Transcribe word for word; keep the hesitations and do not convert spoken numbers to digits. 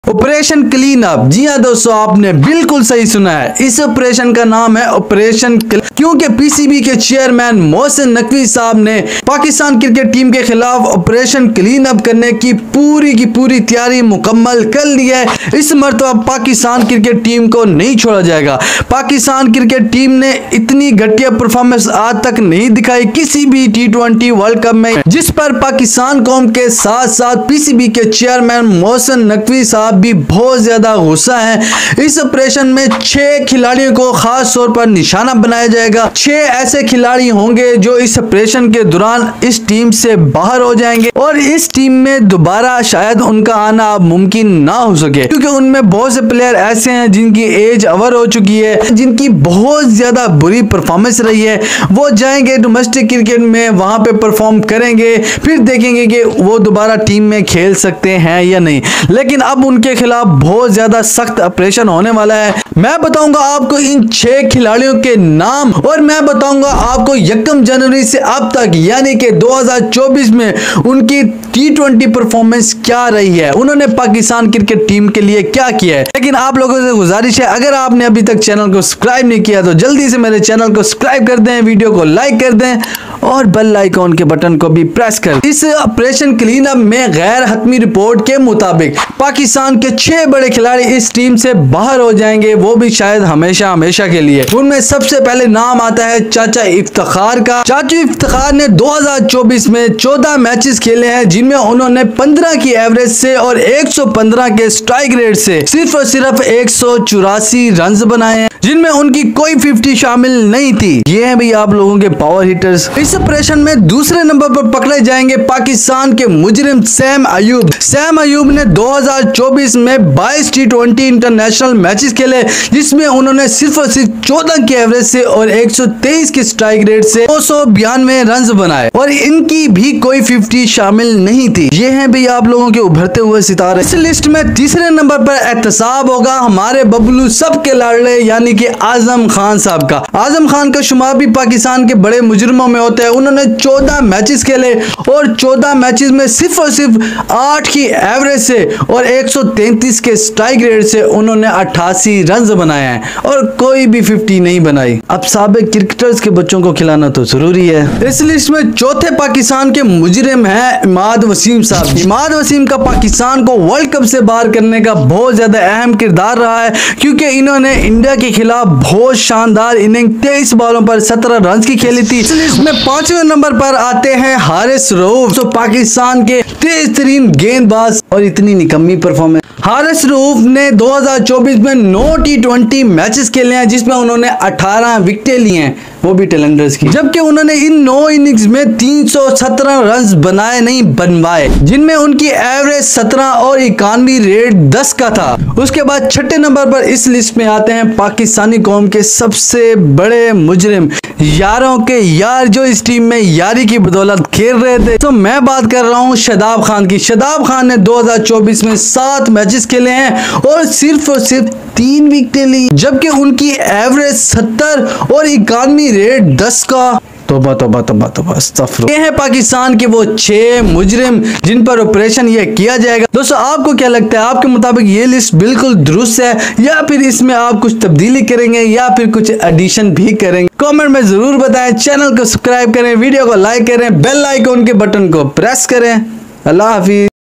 Operation clean up. जी हाँ दोस्तों, आपने बिल्कुल सही सुना है। इस ऑपरेशन का नाम है ऑपरेशन क्योंकि पीसीबी के चेयरमैन मोहसिन नकवी साहब ने पाकिस्तान क्रिकेट टीम के खिलाफ ऑपरेशन क्लीन अप करने की पूरी की पूरी तैयारी मुकम्मल कर ली है। इस मरतबा पाकिस्तान क्रिकेट टीम को नहीं छोड़ा जाएगा। पाकिस्तान क्रिकेट टीम ने इतनी घटिया परफॉर्मेंस आज तक नहीं दिखाई किसी भी टी ट्वेंटी वर्ल्ड कप में, जिस पर पाकिस्तान कौम के साथ साथ पीसीबी के चेयरमैन मोहसिन नकवी साहब भी बहुत ज्यादा गुस्सा है। इस ऑपरेशन में छह खिलाड़ियों को खास तौर पर निशाना बनाया जाएगा। छह ऐसे खिलाड़ी होंगे जो इस ऑपरेशन के दौरान इस टीम से बाहर हो जाएंगे और इस टीम में दोबारा शायद उनका आना अब मुमकिन ना हो सके, क्योंकि उनमें बहुत से प्लेयर ऐसे हैं जिनकी एज ओवर हो चुकी है, जिनकी बहुत ज्यादा बुरी परफॉर्मेंस रही है। वो जाएंगे डोमेस्टिक क्रिकेट में, वहां पे परफॉर्म करेंगे, फिर देखेंगे कि वो दोबारा टीम में खेल सकते हैं या नहीं। लेकिन अब उनके खिलाफ बहुत ज्यादा सख्त ऑपरेशन होने वाला है। मैं बताऊंगा आपको इन छह खिलाड़ियों के नाम और मैं बताऊंगा आपको यकम जनवरी से अब तक यानी कि दो हज़ार चौबीस में उनकी टी ट्वेंटी परफॉर्मेंस क्या रही है, उन्होंने पाकिस्तान क्रिकेट टीम के लिए क्या किया है। लेकिन आप लोगों से गुजारिश है, अगर आपने अभी तक चैनल को सब्सक्राइब नहीं किया तो जल्दी से मेरे चैनल को सब्सक्राइब कर दें, वीडियो को लाइक कर दें और बेल आइकॉन के बटन को भी प्रेस कर दें। इस ऑपरेशन क्लीन अप में गैर हतमी रिपोर्ट के मुताबिक पाकिस्तान के छह बड़े खिलाड़ी इस टीम से बाहर हो जाएंगे, वो भी शायद हमेशा हमेशा के लिए। उनमें सबसे पहले नाम आता है चाचा इफ्तिखार का। चाचू इफ्तिखार ने दो हज़ार चौबीस में चौदह मैचेस खेले हैं, जिनमें उन्होंने पंद्रह की एवरेज से और एक सौ पंद्रह के स्ट्राइक रेट से सिर्फ और सिर्फ एक सौ चौरासी रन बनाए हैं, जिनमें उनकी कोई फिफ्टी शामिल नहीं थी। ये है भाई आप लोगों के पावर हिटर्स। इस ऑपरेशन में दूसरे नंबर पर पकड़े जाएंगे पाकिस्तान के मुजरिम सैम अयूब। सैम अयूब ने दो हज़ार चौबीस में बाईस टी ट्वेंटी इंटरनेशनल मैचेस खेले, जिसमें उन्होंने सिर्फ और सिर्फ चौदह के एवरेज से और एक सौ तेईस के स्ट्राइक रेट से दो सौ बयानवे रन बनाए और इनकी भी कोई फिफ्टी शामिल नहीं थी। ये है भाई आप लोगों के उभरते हुए सितारे। इस लिस्ट में तीसरे नंबर पर एहतसाब होगा हमारे बबलू सबके लाडले यानी कि आजम खान साहब का। आजम खान का शुमार भी पाकिस्तान के बड़े मुजरिमों में होता है। उन्होंने चौदह मैचेस खेले और चौदह मैचेस में सिर्फ और सिर्फ आठ की एवरेज से और एक सौ तैंतीस के स्ट्राइक रेट से उन्होंने अट्ठासी रन बनाए हैं और कोई भी फिफ्टी नहीं बनाई। अब साबिक क्रिकेटर्स के बच्चों को खिलाना तो जरूरी है। इस लिस्ट में चौथे पाकिस्तान के मुजरिम हैं इमाद वसीम साहब। इमाद वसीम का पाकिस्तान को वर्ल्ड कप से बाहर करने का बहुत ज्यादा अहम किरदार रहा है, क्योंकि इन्होंने इंडिया के खिलाफ बहुत शानदार इनिंग तेईस बॉलों पर सत्रह रन की खेली थी। इस लिस्ट में पांचवें नंबर पर आते हैं हारिस रऊफ, जो पाकिस्तान के तेज तरीन गेंदबाज और इतनी निकम्मी परफॉर्मेंस। हारिस रऊफ ने दो हज़ार चौबीस में नौ टी ट्वेंटी मैचेस खेले हैं, जिसमें उन्होंने अठारह विकेटें ली हैं, वो भी टेलेंडर्स की, जबकि उन्होंने इन नौ इनिंग्स में तीन सौ सत्रह रन बनाए नहीं बनवाए, जिनमें उनकी एवरेज सत्रह और इक्यानवे रेट दस का था। उसके बाद छठे नंबर पर इस लिस्ट में आते हैं पाकिस्तानी कौम के सबसे बड़े मुजरिम, यारों के यार जो इस टीम में यारी की बदौलत खेल रहे थे। तो मैं बात कर रहा हूँ शादाब खान की। शादाब खान ने दो हज़ार चौबीस में सात मैचेस खेले हैं और सिर्फ और सिर्फ तीन विकेटें ली, जबकि उनकी एवरेज सत्तर और इक्यानवे रेट दस का। तोबा तोबा तोबा तोबा अस्तगफुरुल्लाह। ये है पाकिस्तान के वो छह मुजरिम जिन पर ऑपरेशन ये किया जाएगा। दोस्तों आपको क्या लगता है, आपके मुताबिक ये लिस्ट बिल्कुल दुरुस्त है या फिर इसमें आप कुछ तब्दीली करेंगे या फिर कुछ एडिशन भी करेंगे? कमेंट में जरूर बताएं। चैनल को सब्सक्राइब करें, वीडियो को लाइक करें, बेल आइकॉन के बटन को प्रेस करें। अल्लाह हाफिज।